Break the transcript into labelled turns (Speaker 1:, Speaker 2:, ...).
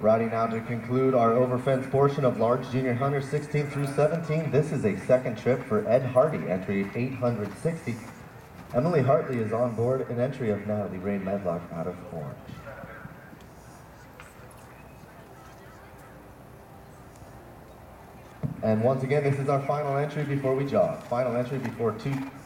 Speaker 1: Riding now to conclude our over-fence portion of large junior hunters 16 through 17. This is a second trip for Ed Hardy, entry 860. Emily Hartley is on board, an entry of Natalie Medlock out of Orange. And once again, this is our final entry before we jog. Final entry before